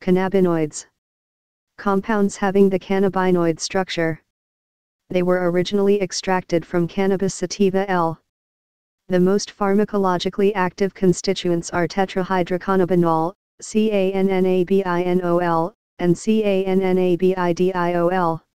Cannabinoids. Compounds having the cannabinoid structure. They were originally extracted from cannabis sativa L. The most pharmacologically active constituents are tetrahydrocannabinol, CANNABINOL, and CANNABIDIOL.